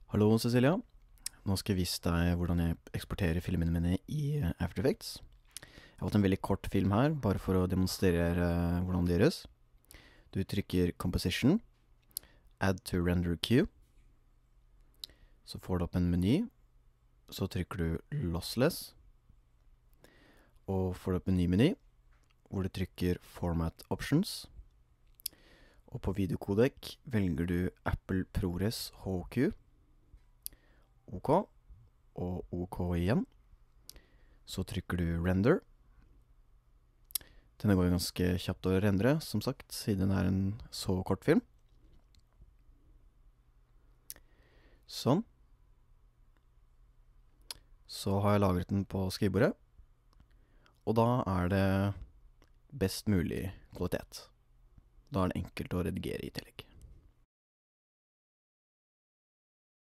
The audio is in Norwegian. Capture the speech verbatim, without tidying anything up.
Hallo Cecilia, nå skal jeg vise deg hvordan jeg eksporterer filmene mine i After Effects. Jeg har fått en veldig kort film her, bare for å demonstrere hvordan det gjøres. Du trykker Composition, Add to Render Queue. Så får du opp en meny, så trykker du Lossless. Og får du opp en ny meny, hvor du trykker Format Options. Og på videokodek velger du Apple ProRes H Q. OK, og OK igjen. Så trykker du Render. Denne går ganske kjapt å rendre, som sagt, siden det er en så kort film. Sånn. Så har jeg lagret den på skrivebordet. Og da er det best mulig kvalitet. Da er det enkelt å redigere i tillegg.